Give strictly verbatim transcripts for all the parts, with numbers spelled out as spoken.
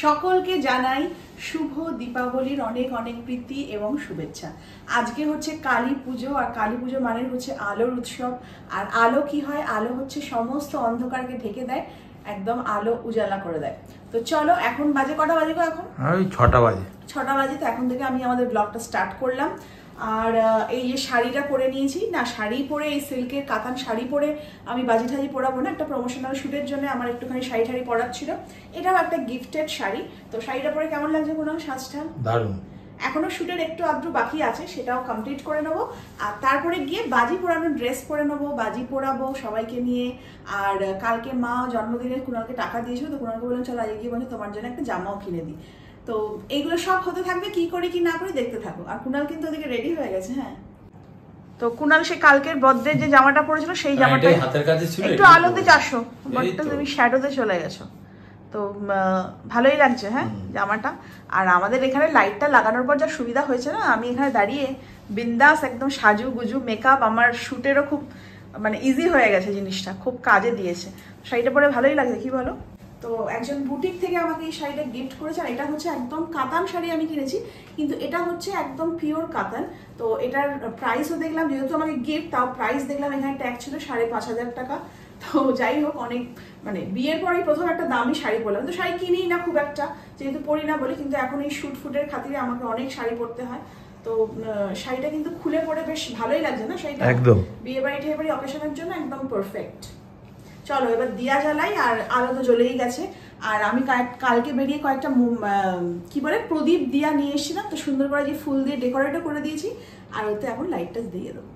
সকলকে জানাই শুভ দীপাবলির অনেক অনেক প্রীতি এবং শুভেচ্ছা। আজকে হচ্ছে কালী পুজো, আর কালী পুজো মানে হচ্ছে আলোর উৎসব। আর আলো কি হয়, আলো হচ্ছে সমস্ত অন্ধকারকে ঢেকে দেয়, একদম আলো উজালা করে দেয়। তো চলো, এখন বাজে কটা বাজে গো? এখন ওই ছটা বাজে ছটা বাজে তো এখন থেকে আমি আমাদের ব্লগটা স্টার্ট করলাম। আর এই যে শাড়িটা পরে নিয়েছি না, শাড়ি পরে, এই সিল্কের কাতান শাড়ি পরে আমি বাজি ঠাজি পরাবো না, একটা প্রমোশনাল শ্যুটের জন্য আমার একটুখানি শাড়ি ঠাড়ি পরার ছিল। এটাও একটা গিফটেড শাড়ি। তো শাড়িটা পরে কেমন লাগছে কোনো সাজটা? দারুণ। এখনো শ্যুটের একটু আদ্র বাকি আছে, সেটাও কমপ্লিট করে নেবো। আর তারপরে গিয়ে বাজি পোড়ানোর ড্রেস পরে নেবো, বাজি পোড়াবো সবাইকে নিয়ে। আর কালকে মা জন্মদিনের কুণালকে টাকা দিয়েছিল, তো কুণালকে বললাম চলো আজকে গিয়ে বলছে তোমার জন্য একটা জামাও কিনে দিই। তো এইগুলো সব হতে থাকবে, কি করি কি না করি দেখতে থাকো। আর কুণাল কিন্তু ওদিকে রেডি হয়ে গেছে। হ্যাঁ, তো কুণাল সে কালকের বর্থডে যে জামাটা পরেছিল সেই জামাটা হাতের কাছে ছিল, একটু আলোতে চারশো, বাট তুমি শ্যাডোতে চলে গেছো, তো ভালোই লাগছে হ্যাঁ জামাটা। আর আমাদের এখানে লাইটটা লাগানোর পর যা সুবিধা হয়েছে না, আমি এখানে দাঁড়িয়ে বিন্দাস একদম সাজু গুজু মেকআপ, আমার শ্যুটেরও খুব মানে ইজি হয়ে গেছে, জিনিসটা খুব কাজে দিয়েছে। শাড়িটা পরে ভালোই লাগছে, কি বলো? তো একজন বুটিক থেকে আমাকে এই শাড়িটা গিফট করেছে। আর এটা হচ্ছে একদম কাতান শাড়ি আমি কিনেছি, কিন্তু এটা হচ্ছে একদম পিওর কাতান। তো এটার প্রাইসও দেখলাম, যেহেতু আমাকে গিফট, তাও প্রাইস দেখলাম এখানে ট্যাগ ছিল সাড়ে পাঁচ হাজার টাকা। তো যাই হোক, অনেক মানে বিয়ের পরেই প্রথম একটা দামি শাড়ি পরলাম। তো শাড়ি কিনেই না খুব একটা, যেহেতু পরি না বলি, কিন্তু এখন এই শুট ফুটের খাতিরে আমাকে অনেক শাড়ি পরতে হয়। তো শাড়িটা কিন্তু খুলে পরে বেশ ভালোই লাগছে না শাড়িটা? একদম বিয়ে বাড়ি টিয়ে বাড়ি অকেশনের জন্য একদম পারফেক্ট। চলো এবার দিয়া জ্বালাই, আর আলো তো জ্বলেই গেছে। আর আমি কালকে বেরিয়ে কয়েকটা কি বলে প্রদীপ দিয়া নিয়ে এসেছিলাম, তো সুন্দর করে যে ফুল দিয়ে ডেকোরেটও করে দিয়েছি। আর ওতে এখন লাইটটা দিয়ে দেবো।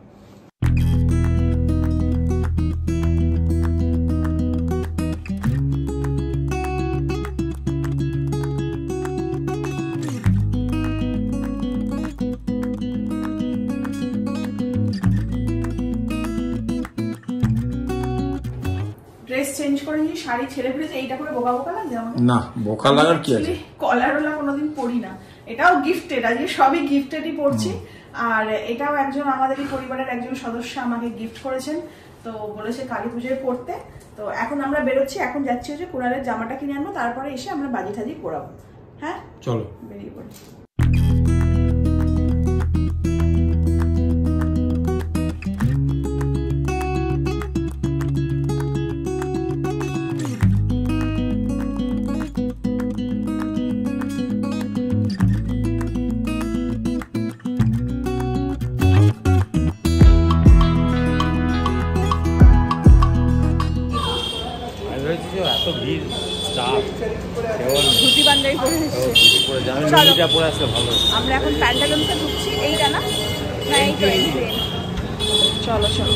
ড্রেস চেঞ্জ করে নিয়ে শাড়ি ছেড়ে ফেলেছে, এইটা করে বোকা বোকা লাগে আমাকে? না, বোকা লাগার কি আছে? কলারওয়ালা কোনোদিন পরি না, এটাও গিফটেড, আজকে সবই গিফটেডই পড়ছি। আর এটাও একজন আমাদেরই পরিবারের একজন সদস্য আমাকে গিফট করেছেন, তো বলেছে কালী পুজোয় পড়তে। তো এখন আমরা বেরোচ্ছি, এখন যাচ্ছি হচ্ছে কুণালের জামাটা কিনে আনবো, তারপরে এসে আমরা বাজি ঠাজি পড়াবো। হ্যাঁ চলো বেরিয়ে পড়ি। আমরা এখন প্যান্টালুন্সে ঢুকছি, এইটা না? চলো চলো।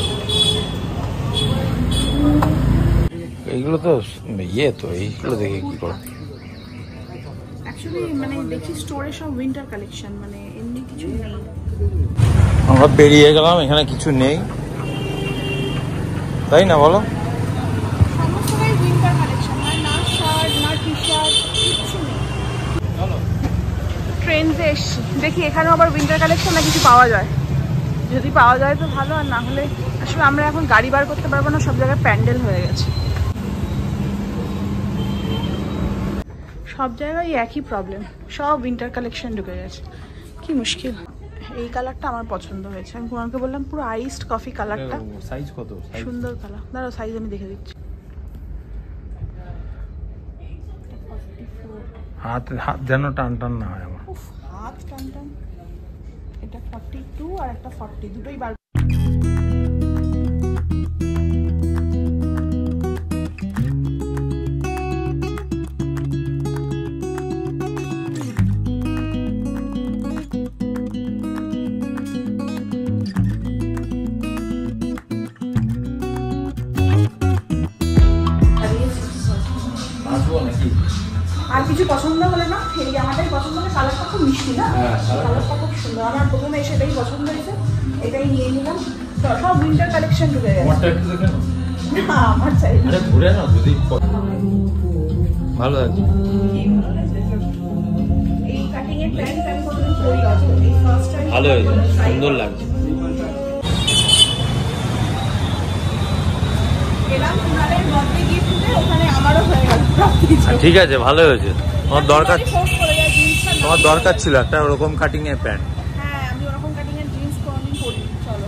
এইগুলো তো ইয়ে, তো এইগুলো দেখে কি করো? অ্যাকচুয়ালি মানে দেখি স্টোরে সব উইন্টার কালেকশন, মানে এমনি কিছু নেই। আমরা বেরিয়ে গেলাম, এখানে কিছু নেই, তাই না বলো? সমস্তটাই উইন্টার কালেকশন, না শার্ট না টি শার্ট, কিছু নেই। ট্রেন্ডসে এসছি, দেখি এখানেও আবার উইন্টার কালেকশন না কিছু পাওয়া যায়। যদি পাওয়া যায় তো ভালো, আর না হলে আসলে আমরা এখন গাড়ি বার করতে পারবো না, সব জায়গায় প্যান্ডেল হয়ে গেছে। সব জায়গায় একই প্রবলেম, সব উইন্টার কালেকশন ঢুকে গেছে, কি মুশকিল। এই কালারটা আমার পছন্দ হয়েছে, আমি কুমারকে বললাম পুরো আইসড কফি কালারটা। সাইজ কত? সুন্দর কালার, দাঁড়াও সাইজ আমি দেখে দিচ্ছি। হাত হাত যেন টান টান না হয় আমার। হাত টান টান, এটা ফর্টি টু আর একটা ফর্টি, দুটোই বার। আর কিছু পছন্দ হলে না, এই জামাটাই পছন্দ হলে, কালারটা খুব মিষ্টি না, কালারটা খুব সুন্দর। আমার প্রথমে সেটাই পছন্দ হয়েছে, এটাই নিয়ে নিলাম। সব উইন্টার কালেকশন ঢুকে গেছে। না আমার চাই না, ঘুরে না যদি ভালো লাগছে। এই কাটিং এর প্যান্ট আমি কোনোদিন পরি না, এই ফার্স্ট টাইম ভালো হয়েছে, সুন্দর লাগছে। গেলাম কুণালের বার্থডে গিফট ওখানে আমারও হয়ে গেল। ঠিক আছে, ভালো হয়েছে। তোমার দরকার তোমার দরকার ছিল একটা ওরকম কাটিং এর প্যান্ট। হ্যাঁ, আমি ওরকম কাটিং এর জিন্স কোনদিন পরি। চলো,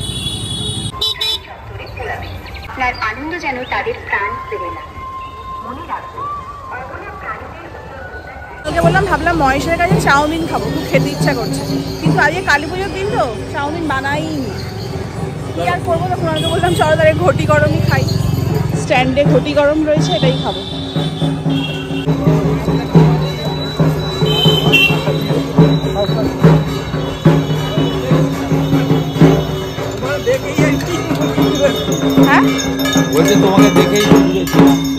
আপনার আনন্দ যেন তাদের প্রাণ ফেরে না। মনে রাখবেন, তোকে বললাম, ভাবলাম মহেশের কাছে চাউমিন খাবো, খুব খেতে ইচ্ছা করছে, কিন্তু আজকে কালী পুজোর দিন তো চাউমিন বানাইনি। কি আর করবো, তখন আমাকে বললাম চলো তাহলে ঘটি গরমই খাই। স্ট্যান্ডে ঘটি গরম রয়েছে, এটাই খাবো। হ্যাঁ, বলছে তোমাকে দেখেই বুঝেছি।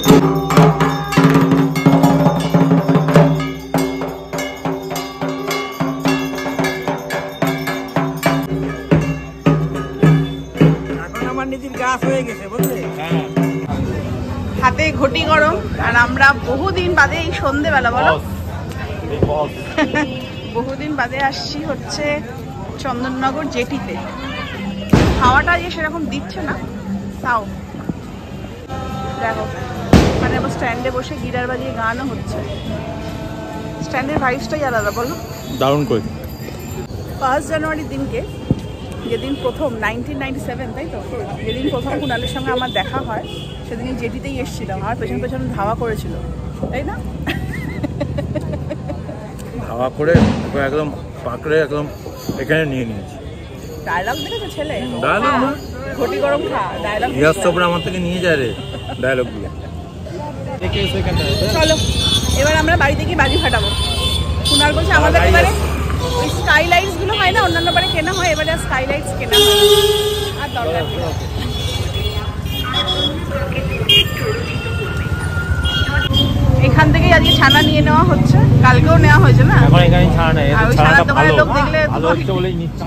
হাতে ঘটি গরম, আর আমরা বহুদিন বাদে এই সন্ধেবেলা, বলো বহুদিন বাদে আসছি হচ্ছে চন্দননগর জেটিতে। হাওয়াটা যে সেরকম দিচ্ছে না, তাও দেখো মানে আবার স্ট্যান্ডে বসে গিটার বাজিয়ে গানও হচ্ছে। স্ট্যান্ডের ভাইবসটাই আলাদা, বলো। দারুণ করে। ফার্স্ট জানুয়ারির দিনকে, যেদিন প্রথম নাইনটিন নাইনটি সেভেন তাই তো, যেদিন প্রথম কুণালের সঙ্গে আমার দেখা হয়, সেদিনই জেটিতেই এসেছিলাম। আমার পেছন পেছন ধাওয়া করেছিল, তাই না? ধাওয়া করে একদম পাকড়ে একদম এখানে নিয়ে নিয়েছি। ডায়লগ দেখেছো ছেলে? ডায়লগ না, ঘটি গরম খা, ডায়লগ। ইয়াস চোপড়া আমার থেকে নিয়ে যায় রে ডায়লগ গুলো। চলো এবার আমরা বাড়িতে গিয়ে বাজি ফাটাবো। কুণাল বলছে আমাদের এবারে ওই স্কাইলাইটস গুলো হয় না, অন্যান্য বারে কেনা হয়, এবারে স্কাইলাইটস কেনা হয় আর দরকার নেই। এখান থেকেই আজকে ছানা নিয়ে নেওয়া হচ্ছে, কালকেও নেওয়া হয়েছে না। এখন এখানে ছানা নেই, আর ওই ছানার দোকানের লোক দেখলে ভালো হচ্ছে বলেই নিচ্ছি।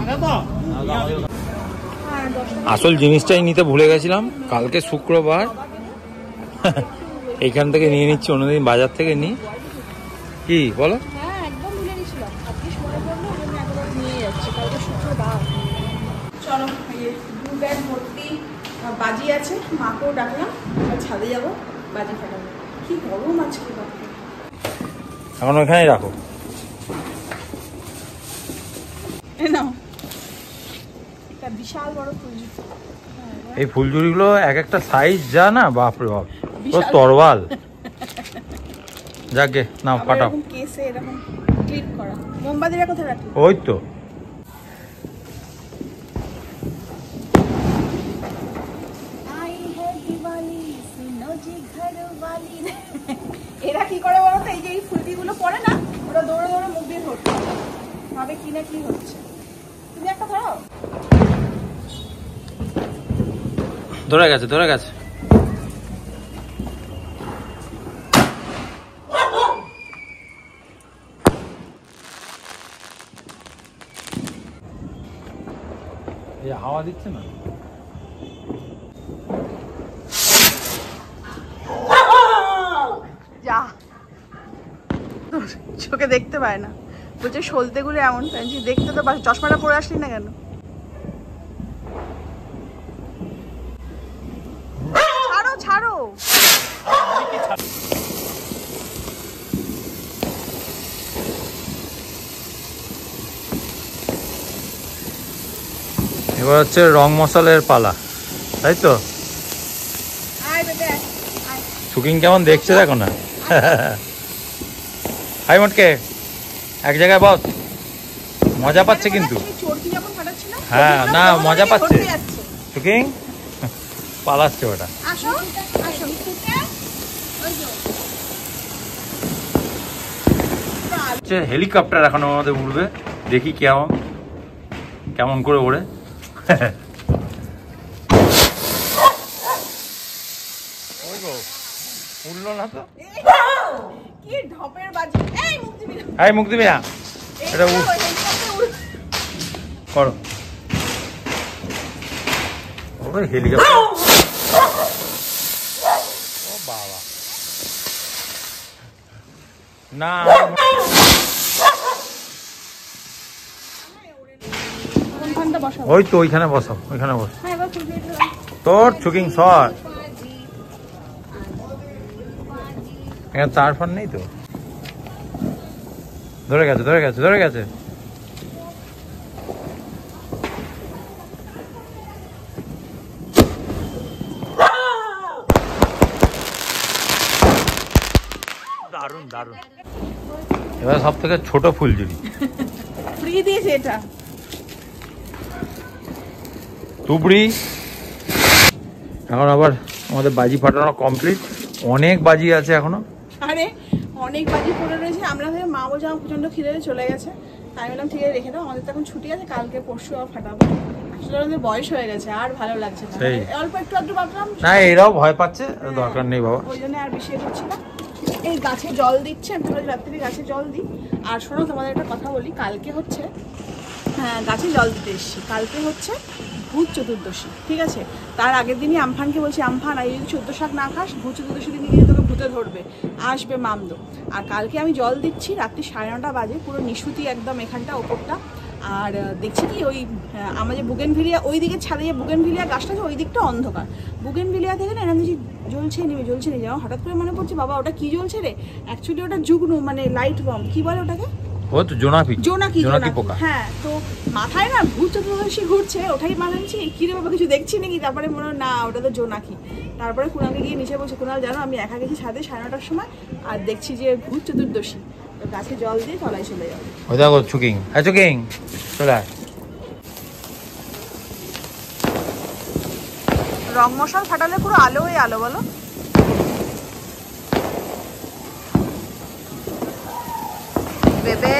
আসল জিনিসটাই নিতে ভুলে গেছিলাম, কালকে শুক্রবার এইখান থেকে নিয়ে নিচ্ছি, অন্যদিন বাজার থেকে নিই। কি বলো? হ্যাঁ, একদম ভুলে গেছিলাম, আজকে মনে পড়লো, ওই জন্য একবার নিয়ে যাচ্ছি, কালকে শুক্রবার। চলো, এই দু ব্যাগ ভর্তি বাজি আছে, মাকেও ডাকলাম, ছাদে যাবো বাজি ফাটাবো। কি গরম আজকে, এখন ওখানেই রাখো। নাও, একটা বিশাল বড় ফুলঝুরি। এই ফুলঝুরিগুলো এক একটা সাইজ যা না, বাপরে বাপ, পুরো তরোয়াল। যাকে নাও ফাটাও। কেসে এরকম ক্লিপ করা। মোমবাতিটা কোথায় রাখি? ওই তো। এরা কি করে বলো তো, এই যে এই ফুলটিগুলো পড়ে না, ওরা দৌড়ে দৌড়ে মুখ দিয়ে ধরতে ভাবে কি না কি হচ্ছে। তুমি একটা ধরো। ধরে গেছে, ধরে গেছে। এই হাওয়া দিচ্ছে না। যা, চোখে দেখতে পায় না, বলছে সলতেগুলো এমন। দেখতে তো চশমাটা পরে আসলি না কেন? ছাড়ো ছাড়ো। এবার হচ্ছে রং মশালের পালা, তাই তো? শুকিং কেমন দেখছে দেখো না। হাই মোটকে এক জায়গায় বস, মজা পাচ্ছে কিন্তু। হ্যাঁ না, মজা পাচ্ছে শুকিং, পালাচ্ছে ওটা। হেলিকপ্টার এখন আমাদের উড়বে, দেখি কেমন কেমন করে ওড়ে। উড়লো না তো, কি ঢপের বাজি। এই মুখ দিবি না, এই মুখ দিবি না, এটা করো। ওরে হেলিকপ্টার, ও বাবা না। ওই তো ওইখানে বসাও, ওইখানে বসো। তোর চুকিং শট। এখানে তার ফার নেই তো। ধরে গেছে ধরে গেছে ধরে গেছে। দারুন দারুন। এবার সব থেকে ছোট ফুলঝুরি ফ্রি দিয়েছে এটা। তুবড়ি এখন আবার আমাদের বাজি ফাটানো কমপ্লিট। অনেক বাজি আছে এখনো। আরে অনেক বাজি পড়ে রয়েছে। আমরা ভেবে মা বলছে আমার প্রচন্ড খিদে চলে গেছে, তাই বললাম ঠিক আছে রেখে দাও, আমাদের তো এখন ছুটি আছে, কালকে পরশু আর ফাটাবো। আসলে আমাদের বয়স হয়ে গেছে আর ভালো লাগছে না, অল্প একটু একটু ভাবলাম না এরাও ভয় পাচ্ছে, দরকার নেই বাবা, ওই জন্য আর বেশি হচ্ছে না। এই গাছে জল দিচ্ছে, আমি ভাবছি রাত্রি গাছে জল দিই। আর শোনো তোমাদের একটা কথা বলি, কালকে হচ্ছে হ্যাঁ গাছে জল দিতে এসছি, কালকে হচ্ছে ভূত চতুর্দশী, ঠিক আছে? তার আগের দিনই আমফানকে বলছি আমফান আর যদি চোদ্দ শাক না খাস ভূত চতুর্দশী দিন কিন্তু তোকে ভূতে ধরবে, আসবে মামদো। আর কালকে আমি জল দিচ্ছি রাত্রি সাড়ে নটা বাজে, পুরো নিশুতি একদম এখানটা ওপরটা। আর দেখছি কি ওই আমাদের বুগেনভিলিয়া ওই দিকে ছাদে যে বুগেনভিলিয়া গাছটা আছে ওই দিকটা অন্ধকার, বুগেনভিলিয়া থেকে না এরকম দেখছি জ্বলছে নেমে জ্বলছে নেমে যাওয়া। হঠাৎ করে মনে পড়ছে বাবা ওটা কি জ্বলছে রে, অ্যাকচুয়ালি ওটা যুগ্ন মানে লাইট বম, কি বলে ওটাকে? ও তো জোনাকি জোনাকি জোনাকি পোকা। হ্যাঁ, তো মাথায় না ভূত চতুর্দশী ঘুরছে, ওটাই মানাচ্ছি কি রে বাবা কিছু দেখছি নাকি, তারপরে মনে হয় না ওটা তো জোনাকি। তারপরে কুণালকে গিয়ে নিচে বলছে কুণাল জানো আমি একা গেছি ছাদে সাড়ে নটার সময় আর দেখছি যে ভূত চতুর্দশী, তো গাছে জল দিয়ে তলায় চলে যাবে। ওই দেখো চুকিং হ্যাঁ চুকিং চলে আয়। রং মশাল ফাটালে পুরো আলো ওই আলো বলো। বেবে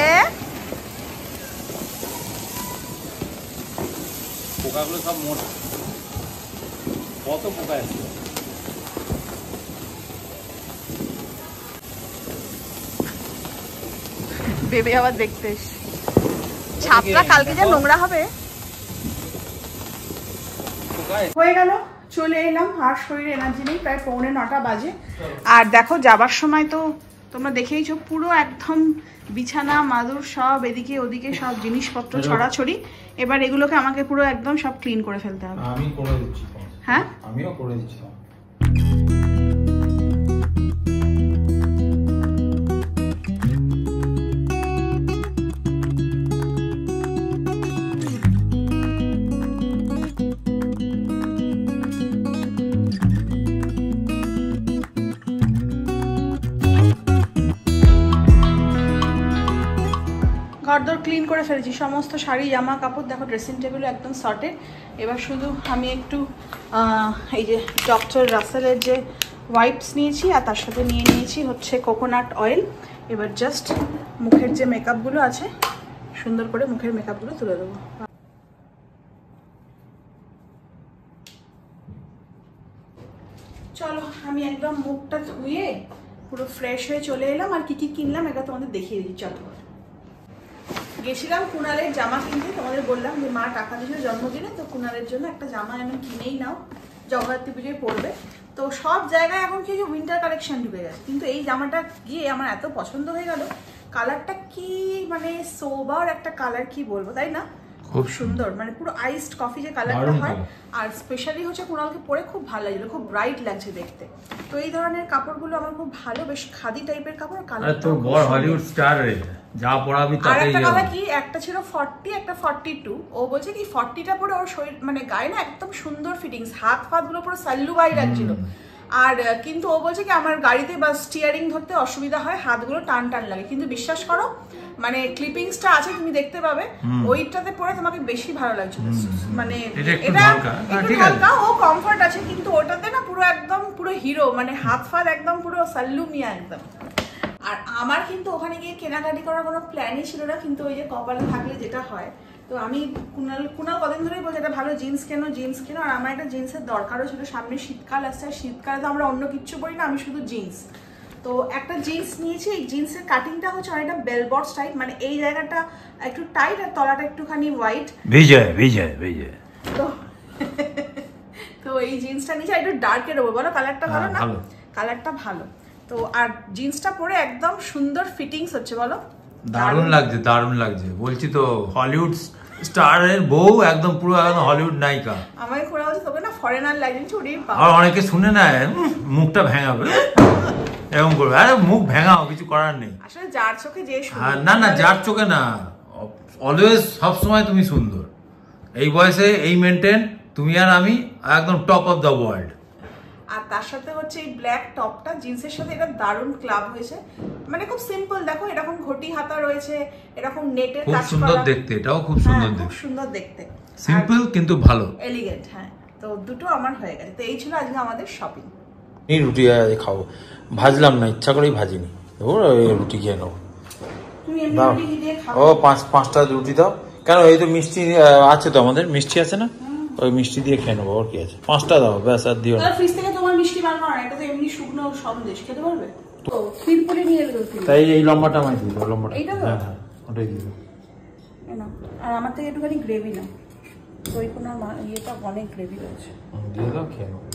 পোকাগুলো সব মোটা, কত পোকা আছে। বেবে আবার দেখতে এসছি, ছাদটা কালকে যা নোংরা হবে। হয়ে গেল চলে এলাম, আর শরীরে এনার্জি নেই, প্রায় পৌনে নটা বাজে। আর দেখো যাবার সময় তো তোমরা দেখেইছো পুরো একদম বিছানা মাদুর সব এদিকে ওদিকে সব জিনিসপত্র ছড়াছড়ি। এবার এগুলোকে আমাকে পুরো একদম সব ক্লিন করে ফেলতে হবে। আমি করে দিচ্ছি। হ্যাঁ আমিও করে দিচ্ছি। ঘরদোর ক্লিন করে ফেলেছি, সমস্ত শাড়ি জামা কাপড় দেখো, ড্রেসিং টেবিলও একদম সর্টেড। এবার শুধু আমি একটু এই যে ডক্টর রাসেলের যে ওয়াইপস নিয়েছি আর তার সাথে নিয়ে নিয়েছি হচ্ছে কোকোনাট অয়েল। এবার জাস্ট মুখের যে মেকআপগুলো আছে সুন্দর করে মুখের মেকআপগুলো তুলে দেবো। চলো আমি একদম মুখটা ধুয়ে পুরো ফ্রেশ হয়ে চলে এলাম। আর কি কি কিনলাম এটা তোমাদের দেখিয়ে দিই। চলো গেছিলাম কুণালের জামা কিনতে, তোমাদের বললাম যে মা টাকা দিয়েছিল জন্মদিনে, তো কুণালের জন্য একটা জামা আমি কিনেই নাও, জগদ্ধাত্রী পুজোয় পরবে। তো সব জায়গায় এখন কিছু উইন্টার কালেকশন ঢুকে গেছে, কিন্তু এই জামাটা গিয়ে আমার এত পছন্দ হয়ে গেল। কালারটা কি মানে সোবার একটা কালার, কি বলবো তাই না, খুব সুন্দর, মানে পুরো আইসড কফি যে কালারটা হয়। আর স্পেশালি হচ্ছে কুণালকে পরে খুব ভালো লাগলো, খুব ব্রাইট লাগছে দেখতে। তো এই ধরনের কাপড়গুলো আমার খুব ভালো, বেশ খাদি টাইপের কাপড়। কালার তো বড় হলিউড স্টার রে, যা পরাবি তাতেই। আর একটা কথা কি, একটা ছিল ফর্টি একটা ফর্টি টু, ও বলছে কি ফর্টিটা পরে ওর শরীর মানে গায়ে না একদম সুন্দর ফিটিংস, হাত ফাত গুলো পুরো সাল্লু ভাই লাগছিল। আর কিন্তু ও বলছে কি আমার গাড়িতে বা স্টিয়ারিং ধরতে অসুবিধা হয়, হাতগুলো টান টান লাগে। কিন্তু বিশ্বাস করো মানে ক্লিপিংসটা আছে তুমি দেখতে পাবে, ওইটাতে পরে তোমাকে বেশি ভালো লাগছে। মানে এটা একটু হালকা ও কমফর্ট আছে, কিন্তু ওটাতে না পুরো একদম পুরো হিরো, মানে হাত ফাত একদম পুরো সাল্লু মিয়া একদম। আর আমার কিন্তু ওখানে গিয়ে কেনাকাটি করার কোনো প্ল্যানই ছিল না, কিন্তু ওই যে কপালে থাকলে যেটা হয়। তো আমি কুণাল কুণাল কদিন ধরেই বলছি একটা ভালো জিন্স কেনো জিন্স কেনো, আর আমার একটা জিন্সের দরকারও ছিল, সামনে শীতকাল আসছে, আর শীতকালে তো আমরা অন্য কিচ্ছু পরি না, আমি শুধু জিন্স। তো একটা জিন্স নিয়েছি, এই জিন্সের কাটিংটা হচ্ছে অনেকটা বেলবটস টাইপ, মানে এই জায়গাটা একটু টাইট আর তলাটা একটুখানি হোয়াইট। বিজয় বিজয় বিজয় তো তো এই জিন্সটা নিয়েছি, একটু ডার্কের ওপর, বলো কালারটা ভালো না? কালারটা ভালো। তো আর জিন্সটা পরে একদম সুন্দর ফিটিংস হচ্ছে, বলো দারুণ লাগছে, দারুণ লাগছে। বলছি তো হলিউড স্টারের বউ একদম পুরো একদম হলিউড নায়িকা। আমায় খোলা হচ্ছে তোকে না ফরেনার লাগছে, চুরি আর অনেকে শুনে না মুখটা ভেঙাবে। এরকম করবে, আরে মুখ ভেঙাও, কিছু করার নেই। আসলে যার চোখে যে সুন্দর। হ্যাঁ, না না যার চোখে না, অলওয়েজ সব সময় তুমি সুন্দর। এই বয়সে এই মেনটেন, তুমি আর আমি একদম টপ অফ দ্য ওয়ার্ল্ড। আর তার সাথে হচ্ছে এই ব্ল্যাক টপটা জিন্সের সাথে এটা দারুণ ক্লাব হয়েছে, মানে খুব সিম্পল। দেখো এরকম ঘটি হাতা রয়েছে, এরকম নেটের খুব কাজ সুন্দর করা। দেখতে, এটাও খুব সুন্দর হ্যাঁ, খুব দেখতে, সুন্দর দেখতে, সিম্পল কিন্তু ভালো, এলিগেন্ট। হ্যাঁ, তো দুটো আমার হয়ে গেছে। তো এই ছিল আজকে আমাদের শপিং। এই রুটি খাবো, ভাজলাম না, ইচ্ছা করেই ভাজিনি। রুটি খেয়ে নেবো। তুমি এমনি দাও। রুটি দিয়ে খাও। ও পাঁচ পাঁচটা রুটি দাও। কেন, এই তো মিষ্টি আছে তো, আমাদের মিষ্টি আছে না, ওই মিষ্টি দিয়ে খেয়ে নেবো। ওর কি আছে, পাঁচটা দাও ব্যাস, আর দিও না। ফ্রিজ থেকে তোমার মিষ্টি বার করা, এটা তো এমনি শুকনো সন্দেশ, খেতে পারবে তো? ফিরপুরি নিয়ে এলো। তাই এই লম্বাটা আমায় দিয়ে দাও, লম্বাটা। এইটা তো? হ্যাঁ হ্যাঁ, ওটাই দিয়ে দাও। আর আমার থেকে একটুখানি গ্রেভি না, ওই কোনো ইয়েটা অনেক গ্রেভি রয়েছে। দিয়ে দাও, খেয়ে নেবো।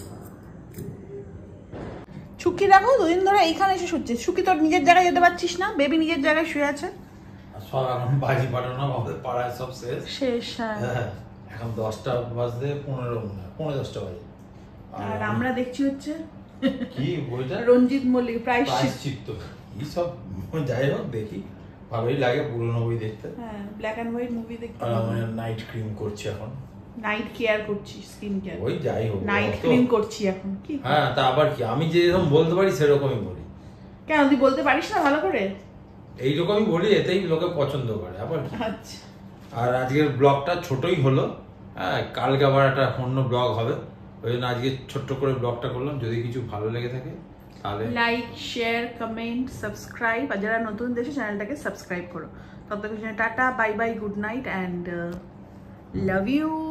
সুখী দেখো দুদিন ধরে এইখানে এসে শুচ্ছে। সুখী তোর নিজের জায়গায় যেতে পারছিস না, বেবি নিজের জায়গায় শুয়ে আছে। সব এখন বাজি পাঠানো, আমাদের পাড়ায় সব শেষ শেষ। হ্যাঁ, এখন দশটা বাজতে পনেরো মনে হয়, পনেরো দশটা বাজে। আর আমরা দেখছি হচ্ছে কি বইটা, রঞ্জিত মল্লিক প্রায়শ্চিত্ত। প্রায়শ্চিত্ত, এই সব যাই হোক দেখি, ভালোই লাগে পুরোনো বই দেখতে। হ্যাঁ, ব্ল্যাক এন্ড হোয়াইট মুভি দেখতে। আর আমি নাইট ক্রিম করছি এখন, নাইট কেয়ার করছি, স্কিন কেয়ার। ওই যাই হোক, নাইট তো- ক্রিম করছি এখন। কি হ্যাঁ, তা আবার কি, আমি যেরকম বলতে পারি সেরকমই বলি। কেন তুই বলতে পারিস না ভালো করে? এইরকমই বলি, এতেই লোকে পছন্দ করে, আবার কি। আচ্ছা, আর আজকের ব্লগটা ছোটই হলো, হ্যাঁ, কালকে আবার একটা অন্য ব্লগ হবে, ওই জন্য আজকে ছোট্ট করে ব্লগটা করলাম। যদি কিছু ভালো লেগে থাকে তাহলে লাইক, শেয়ার, কমেন্ট, সাবস্ক্রাইব। আর যারা নতুন দেশে চ্যানেলটাকে সাবস্ক্রাইব করো। ততক্ষণ tata, bye bye, good night and love you.